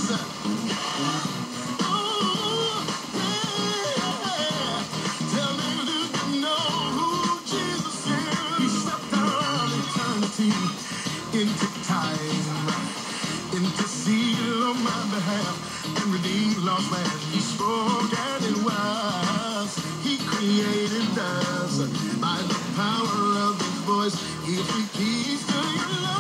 Oh, yeah. Tell me, do you know who Jesus is? He stepped down eternity into time, interceded on my behalf, and redeemed lost man. He spoke and it was. He created us by the power of his voice. He speaks keys to your love.